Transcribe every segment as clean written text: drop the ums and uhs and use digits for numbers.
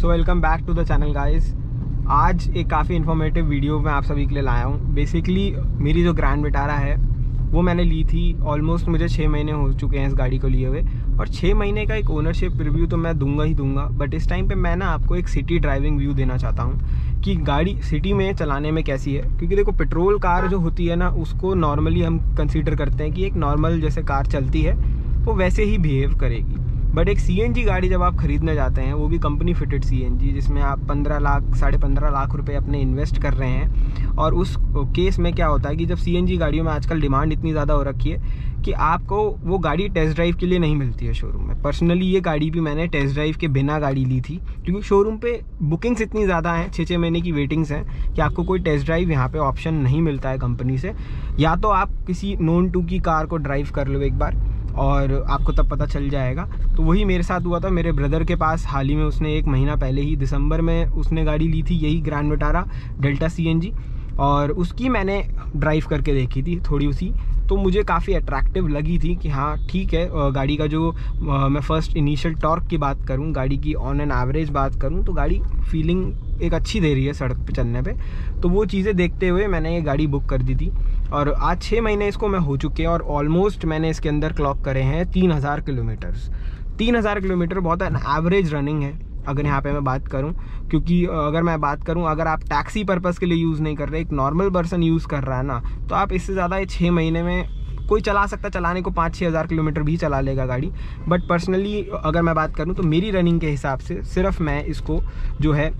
So welcome back to the channel guys. आज एक काफ़ी इन्फॉर्मेटिव वीडियो मैं आप सभी के लिए लाया हूँ। बेसिकली मेरी जो ग्रैंड विटारा है वो मैंने ली थी, ऑलमोस्ट मुझे 6 महीने हो चुके हैं इस गाड़ी को लिए हुए, और 6 महीने का एक ओनरशिप रिव्यू तो मैं दूंगा ही दूंगा। बट इस टाइम पे मैं ना आपको एक सिटी ड्राइविंग व्यू देना चाहता हूँ कि गाड़ी सिटी में चलाने में कैसी है। क्योंकि देखो, पेट्रोल कार जो होती है ना, उसको नॉर्मली हम कंसीडर करते हैं कि एक नॉर्मल जैसे कार चलती है वो वैसे ही बिहेव करेगी। बट एक सीएनजी गाड़ी जब आप खरीदने जाते हैं, वो भी कंपनी फिटेड सीएनजी, जिसमें आप 15 लाख 15.5 लाख रुपए अपने इन्वेस्ट कर रहे हैं। और उस केस में क्या होता है कि जब सीएनजी गाड़ियों में आजकल डिमांड इतनी ज़्यादा हो रखी है कि आपको वो गाड़ी टेस्ट ड्राइव के लिए नहीं मिलती है शोरूम में। पर्सनली ये गाड़ी भी मैंने टेस्ट ड्राइव के बिना गाड़ी ली थी, क्योंकि शोरूम पे बुकिंग्स इतनी ज़्यादा हैं, 6 महीने की वेटिंग्स हैं कि आपको कोई टेस्ट ड्राइव यहाँ पे ऑप्शन नहीं मिलता है कंपनी से। या तो आप किसी नोन टू की कार को ड्राइव कर लो एक बार, और आपको तब पता चल जाएगा। तो वही मेरे साथ हुआ था। मेरे ब्रदर के पास हाल ही में उसने 1 महीना पहले ही दिसंबर में उसने गाड़ी ली थी, यही ग्रैंड विटारा डेल्टा सीएनजी, और उसकी मैंने ड्राइव करके देखी थी थोड़ी उसी। तो मुझे काफ़ी अट्रैक्टिव लगी थी कि हाँ ठीक है, गाड़ी का जो मैं फर्स्ट इनिशियल टॉर्क की बात करूँ, गाड़ी की ऑन एन एवरेज बात करूँ, तो गाड़ी फीलिंग एक अच्छी दे रही है सड़क पे चलने पे। तो वो चीज़ें देखते हुए मैंने ये गाड़ी बुक कर दी थी, और आज 6 महीने इसको मैं हो चुके हैं, और ऑलमोस्ट मैंने इसके अंदर क्लॉक करे हैं 3000 किलोमीटर्स। 3000 किलोमीटर बहुत एवरेज रनिंग है अगर यहाँ पे मैं बात करूँ। क्योंकि अगर मैं बात करूँ, अगर आप टैक्सी पर्पज़ के लिए यूज़ नहीं कर रहे, एक नॉर्मल पर्सन यूज़ कर रहा है ना, तो आप इससे ज़्यादा ये 6 महीने में कोई चला सकता, चलाने को 5-6 हज़ार किलोमीटर भी चला लेगा गाड़ी। बट पर्सनली अगर मैं बात करूँ तो मेरी रनिंग के हिसाब से सिर्फ मैं इसको जो है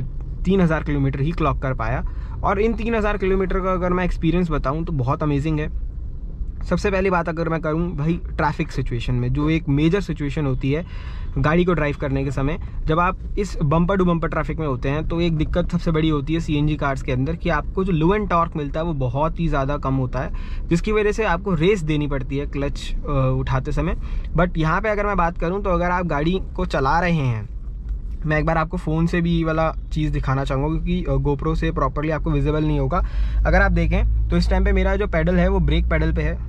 3000 किलोमीटर ही क्लॉक कर पाया। और इन 3000 किलोमीटर का अगर मैं एक्सपीरियंस बताऊँ तो बहुत अमेजिंग है। सबसे पहली बात अगर मैं करूं भाई, ट्रैफिक सिचुएशन में जो एक मेजर सिचुएशन होती है गाड़ी को ड्राइव करने के समय, जब आप इस बम्पर टू बम्पर ट्रैफिक में होते हैं, तो एक दिक्कत सबसे बड़ी होती है सीएनजी कार्स के अंदर कि आपको जो लो एंड टॉर्क मिलता है वो बहुत ही ज़्यादा कम होता है, जिसकी वजह से आपको रेस देनी पड़ती है क्लच उठाते समय। बट यहाँ पर अगर मैं बात करूँ तो अगर आप गाड़ी को चला रहे हैं, मैं एक बार आपको फ़ोन से भी वाला चीज़ दिखाना चाहूँगा, क्योंकि गोप्रो से प्रॉपरली आपको विजिबल नहीं होगा। अगर आप देखें तो इस टाइम पे मेरा जो पेडल है वो ब्रेक पेडल पे है।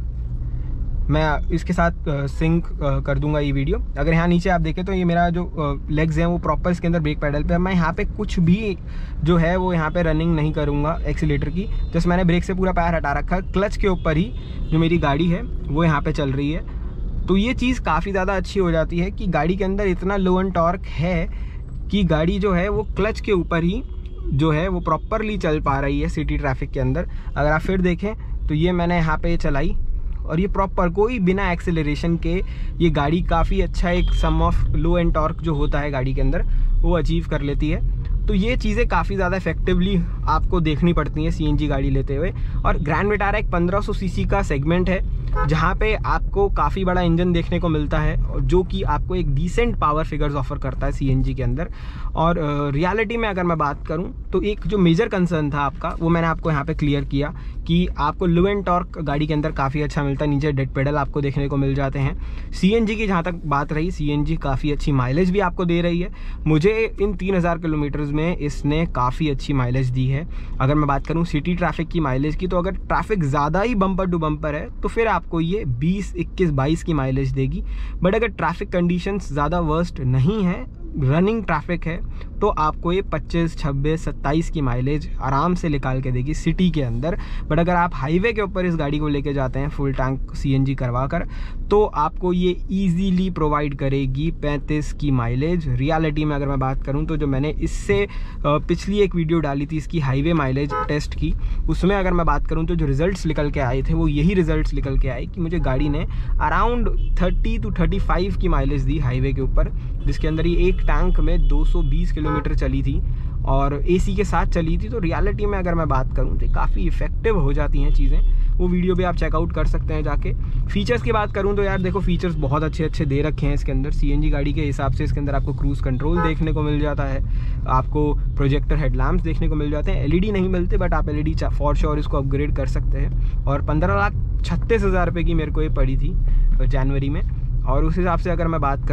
मैं इसके साथ सिंक कर दूंगा ये वीडियो। अगर यहाँ नीचे आप देखें तो ये मेरा जो लेग्स हैं वो प्रॉपर इसके अंदर ब्रेक पेडल पे है। मैं यहाँ पे कुछ भी जो है वो यहाँ पे रनिंग नहीं करूँगा एक्सीलेटर की, जस्ट मैंने ब्रेक से पूरा पैर हटा रखा है। क्लच के ऊपर ही जो मेरी गाड़ी है वो यहाँ पे चल रही है। तो ये चीज़ काफ़ी ज़्यादा अच्छी हो जाती है कि गाड़ी के अंदर इतना लो एंड टॉर्क है कि गाड़ी जो है वो क्लच के ऊपर ही जो है वो प्रॉपरली चल पा रही है सिटी ट्रैफिक के अंदर। अगर आप फिर देखें तो ये मैंने यहाँ पे चलाई, और ये प्रॉपर कोई बिना एक्सेलरेशन के ये गाड़ी काफ़ी अच्छा एक sum of low end torque जो होता है गाड़ी के अंदर वो अचीव कर लेती है। तो ये चीज़ें काफ़ी ज़्यादा इफेक्टिवली आपको देखनी पड़ती हैं सीएनजी गाड़ी लेते हुए। और ग्रैंड विटारा एक 1500 सीसी का सेगमेंट है, जहाँ पे आपको काफ़ी बड़ा इंजन देखने को मिलता है, और जो कि आपको एक डिसेंट पावर फिगर्स ऑफर करता है सीएनजी के अंदर। और रियलिटी में अगर मैं बात करूँ तो एक जो मेजर कंसर्न था आपका, वो मैंने आपको यहाँ पे क्लियर किया कि आपको लो एंड टॉर्क गाड़ी के अंदर काफ़ी अच्छा मिलता है, नीचे डेड पेडल आपको देखने को मिल जाते हैं। सीएनजी की जहाँ तक बात रही, सीएनजी काफ़ी अच्छी माइलेज भी आपको दे रही है। मुझे इन 3000 किलोमीटर्स में इसने काफ़ी अच्छी माइलेज दी है। अगर मैं बात करूँ सिटी ट्रैफिक की माइलेज की, तो अगर ट्रैफिक ज़्यादा ही बम्पर टू बम्पर है तो फिर आपको ये 20, 21, 22 की माइलेज देगी। बट अगर ट्रैफिक कंडीशंस ज़्यादा वर्स्ट नहीं है, रनिंग ट्रैफिक है, तो आपको ये 25, 26, 27 की माइलेज आराम से निकाल के देगी सिटी के अंदर। बट अगर आप हाईवे के ऊपर इस गाड़ी को लेके जाते हैं फुल टैंक सीएनजी करवा कर, तो आपको ये इजीली प्रोवाइड करेगी 35 की माइलेज। रियलिटी में अगर मैं बात करूं तो जो मैंने इससे पिछली एक वीडियो डाली थी इसकी हाईवे माइलेज टेस्ट की, उसमें अगर मैं बात करूं तो जो रिजल्ट्स निकल के आए थे वो यही रिजल्ट्स निकल के आए कि मुझे गाड़ी ने अराउंड 30 to 35 की माइलेज दी हाईवे के ऊपर, जिसके अंदर ये एक टैंक में 220 किलोमीटर चली थी और एसी के साथ चली थी। तो रियलिटी में अगर मैं बात करूं तो काफ़ी इफेक्टिव हो जाती हैं चीज़ें। वो वीडियो भी आप चेकआउट कर सकते हैं जाके। फीचर्स की बात करूं तो यार देखो, फीचर्स बहुत अच्छे अच्छे दे रखे हैं इसके अंदर। सीएनजी गाड़ी के हिसाब से इसके अंदर आपको क्रूज़ कंट्रोल देखने को मिल जाता है, आपको प्रोजेक्टर हेडलैम्प्स देखने को मिल जाते हैं। एलईडी नहीं मिलते, बट आप एलईडी फॉर श्योर इसको अपग्रेड कर सकते हैं। और 15,36,000 रुपये की मेरे को ये पड़ी थी जनवरी में। और उस हिसाब से अगर मैं बात करूँ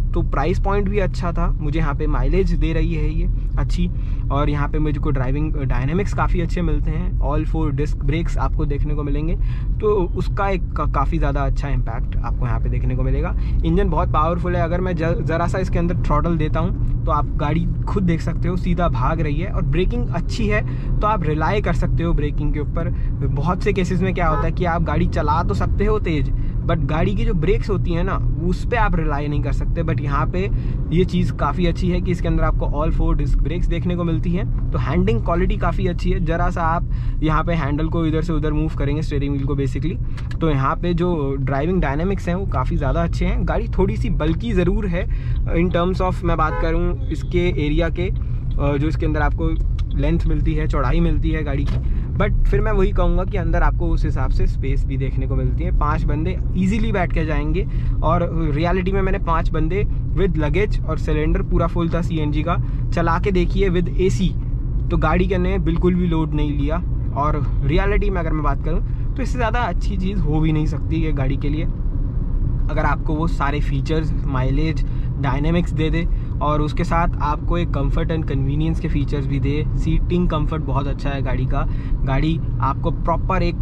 तो प्राइस पॉइंट भी अच्छा था, मुझे यहाँ पे माइलेज दे रही है ये अच्छी, और यहाँ पे मुझको ड्राइविंग डायनेमिक्स काफ़ी अच्छे मिलते हैं, ऑल 4 डिस्क ब्रेक्स आपको देखने को मिलेंगे, तो उसका एक काफ़ी ज़्यादा अच्छा इम्पैक्ट आपको यहाँ पे देखने को मिलेगा। इंजन बहुत पावरफुल है, अगर मैं ज़रा सा इसके अंदर थ्रॉटल देता हूँ तो आप गाड़ी खुद देख सकते हो सीधा भाग रही है, और ब्रेकिंग अच्छी है तो आप रिलाई कर सकते हो ब्रेकिंग के ऊपर। बहुत से केसेस में क्या होता है कि आप गाड़ी चला तो सकते हो तेज़, बट गाड़ी की जो ब्रेक्स होती हैं ना उस पर आप रिलाई नहीं कर सकते। बट यहाँ पे ये चीज़ काफ़ी अच्छी है कि इसके अंदर आपको ऑल 4 डिस्क ब्रेक्स देखने को मिलती है, तो हैंडलिंग क्वालिटी काफ़ी अच्छी है। ज़रा सा आप यहाँ पे हैंडल को इधर से उधर मूव करेंगे, स्टीयरिंग व्हील को बेसिकली, तो यहाँ पे जो ड्राइविंग डायनेमिक्स हैं वो काफ़ी ज़्यादा अच्छे हैं। गाड़ी थोड़ी सी बल्कि ज़रूर है इन टर्म्स ऑफ, मैं बात करूँ इसके एरिया के, जो इसके अंदर आपको लेंथ मिलती है, चौड़ाई मिलती है गाड़ी की, बट फिर मैं वही कहूँगा कि अंदर आपको उस हिसाब से स्पेस भी देखने को मिलती है। 5 बंदे इजीली बैठ के जाएंगे, और रियलिटी में मैंने 5 बंदे विद लगेज और सिलेंडर पूरा फुल था सीएनजी का, चला के देखिए विद एसी, तो गाड़ी के ने बिल्कुल भी लोड नहीं लिया। और रियलिटी में अगर मैं बात करूँ तो इससे ज़्यादा अच्छी चीज़ हो भी नहीं सकती है गाड़ी के लिए, अगर आपको वो सारे फीचर्स, माइलेज, डायनेमिक्स दे दे, और उसके साथ आपको एक कंफर्ट एंड कन्वीनियंस के फीचर्स भी दे। सीटिंग कंफर्ट बहुत अच्छा है गाड़ी का, गाड़ी आपको प्रॉपर एक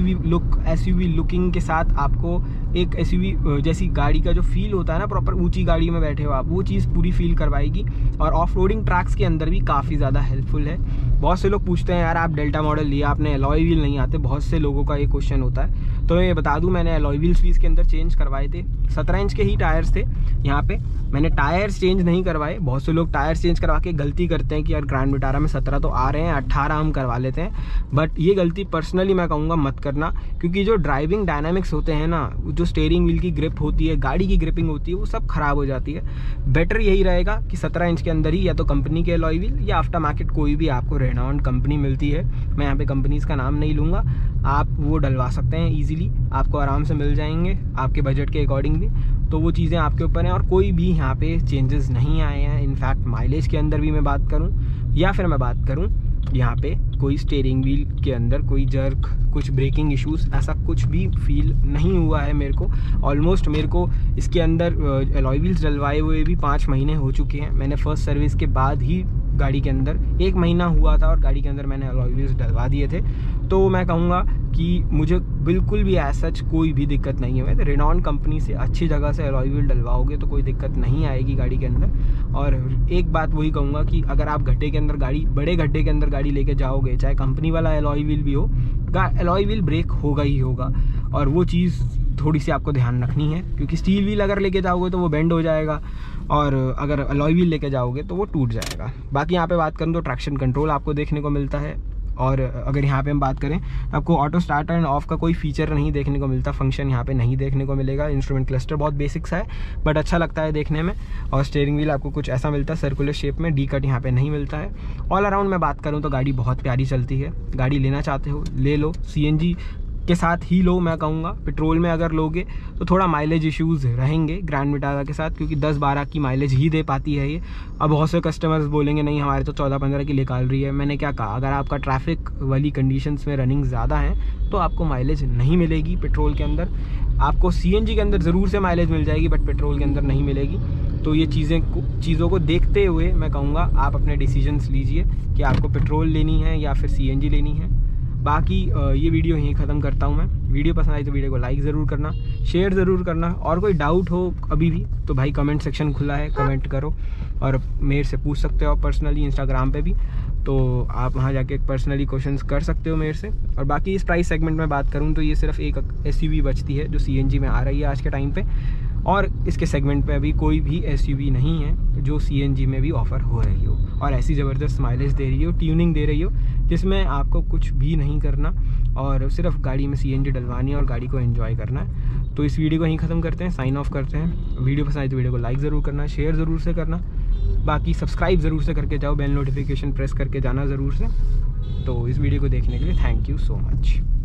एसयूवी लुकिंग के साथ आपको एक एसयूवी जैसी गाड़ी का जो फील होता है ना, प्रॉपर ऊंची गाड़ी में बैठे हो आप, वो चीज़ पूरी फील करवाएगी। और ऑफ रोडिंग ट्रैक्स के अंदर भी काफ़ी ज़्यादा हेल्पफुल है। बहुत से लोग पूछते हैं यार आप डेल्टा मॉडल लिया आपने, अलॉय व्हील नहीं आते, बहुत से लोगों का ये क्वेश्चन होता है। तो ये बता दूं, मैंने अलॉय व्हील्स भी इसके अंदर चेंज करवाए थे। 17 इंच के ही टायर्स थे यहाँ पे, मैंने टायर्स चेंज नहीं करवाए। बहुत से लोग टायर्स चेंज करवा के गलती करते हैं कि यार ग्रैंड विटारा में 17 तो आ रहे हैं, 18 हम करवा लेते हैं, बट ये गलती पर्सनली मैं कहूँगा मत करना, क्योंकि जो ड्राइविंग डायनामिक्स होते हैं ना, जो स्टीयरिंग व्हील की ग्रिप होती है, गाड़ी की ग्रिपिंग होती है, वो सब खराब हो जाती है। बेटर यही रहेगा कि 17 इंच के अंदर ही या तो कंपनी के अलॉय व्हील या आफ्टर मार्केट कोई भी आपको रेनॉल्ट कंपनी मिलती है, मैं यहाँ पे कंपनीज का नाम नहीं लूँगा, आप वो डलवा सकते हैं ईजिली, आपको आराम से मिल जाएंगे आपके बजट के अकॉर्डिंग भी। तो वो चीज़ें आपके ऊपर हैं, और कोई भी यहाँ पे चेंजेस नहीं आए हैं। इनफैक्ट माइलेज के अंदर भी मैं बात करूँ, या फिर मैं बात करूँ यहाँ पे कोई स्टीयरिंग व्हील के अंदर कोई जर्क, कुछ ब्रेकिंग इश्यूज़, ऐसा कुछ भी फील नहीं हुआ है मेरे को। ऑलमोस्ट मेरे को इसके अंदर अलॉय व्हील्स डलवाए हुए भी 5 महीने हो चुके हैं। मैंने फर्स्ट सर्विस के बाद ही गाड़ी के अंदर 1 महीना हुआ था और गाड़ी के अंदर मैंने अलॉय व्हील्स डलवा दिए थे। तो मैं कहूँगा कि मुझे बिल्कुल भी एज सच कोई भी दिक्कत नहीं है। रेनॉल्ट कंपनी से अच्छी जगह से अलॉय व्हील डलवाओगे तो कोई दिक्कत नहीं आएगी गाड़ी के अंदर। और एक बात वही कहूँगा कि अगर आप गड्ढे के अंदर गाड़ी, बड़े गड्ढे के अंदर गाड़ी लेके जाओगे, चाहे कंपनी वाला अलॉय व्हील भी हो, अलॉय व्हील ब्रेक होगा ही होगा, और वो चीज़ थोड़ी सी आपको ध्यान रखनी है, क्योंकि स्टील व्हील अगर लेके जाओगे तो वो बेंड हो जाएगा, और अगर अलॉय व्हील लेके जाओगे तो वो टूट जाएगा। बाकी यहाँ पे बात करूँ तो ट्रैक्शन कंट्रोल आपको देखने को मिलता है, और अगर यहाँ पे हम बात करें तो आपको ऑटो स्टार्ट एंड ऑफ का कोई फीचर नहीं देखने को मिलता, फंक्शन यहाँ पे नहीं देखने को मिलेगा। इंस्ट्रूमेंट क्लस्टर बहुत बेसिक्स है बट अच्छा लगता है देखने में, और स्टीयरिंग व्हील आपको कुछ ऐसा मिलता है सर्कुलर शेप में, डी कट यहाँ पे नहीं मिलता है। ऑल अराउंड मैं बात करूँ तो गाड़ी बहुत प्यारी चलती है। गाड़ी लेना चाहते हो ले लो, सीएनजी के साथ ही लो मैं कहूँगा। पेट्रोल में अगर लोगे तो थोड़ा माइलेज इश्यूज़ रहेंगे ग्रैंड विटारा के साथ, क्योंकि 10-12 की माइलेज ही दे पाती है ये। अब बहुत से कस्टमर्स बोलेंगे नहीं हमारे तो 14-15 की निकाल रही है। मैंने क्या कहा, अगर आपका ट्रैफिक वाली कंडीशंस में रनिंग ज़्यादा है तो आपको माइलेज नहीं मिलेगी पेट्रोल के अंदर। आपको सीएनजी के अंदर ज़रूर से माइलेज मिल जाएगी बट पेट्रोल के अंदर नहीं मिलेगी। तो ये चीज़ों को देखते हुए मैं कहूँगा आप अपने डिसीजंस लीजिए कि आपको पेट्रोल लेनी है या फिर सीएनजी लेनी है। बाकी ये वीडियो यहीं ख़त्म करता हूँ मैं। वीडियो पसंद आई तो वीडियो को लाइक ज़रूर करना, शेयर ज़रूर करना, और कोई डाउट हो अभी भी तो भाई कमेंट सेक्शन खुला है, कमेंट करो, और मेरे से पूछ सकते हो पर्सनली इंस्टाग्राम पे भी, तो आप वहाँ जाके पर्सनली क्वेश्चंस कर सकते हो मेरे से। और बाकी इस प्राइस सेगमेंट में बात करूँ तो ये सिर्फ एक एसयूवी बचती है जो सीएनजी में आ रही है आज के टाइम पे, और इसके सेगमेंट पे अभी कोई भी एसयूवी नहीं है जो सीएनजी में भी ऑफ़र हो रही हो और ऐसी ज़बरदस्त माइलेज दे रही हो, ट्यूनिंग दे रही हो, जिसमें आपको कुछ भी नहीं करना और सिर्फ गाड़ी में सीएनजी डलवानी है और गाड़ी को एंजॉय करना है। तो इस वीडियो को यहीं ख़त्म करते हैं, साइन ऑफ करते हैं। वीडियो पसंद आई तो वीडियो को लाइक ज़रूर करना, शेयर ज़रूर से करना, बाकी सब्सक्राइब ज़रूर से करके जाओ, बेल नोटिफिकेशन प्रेस करके जाना ज़रूर से। तो इस वीडियो को देखने के लिए थैंक यू सो मच।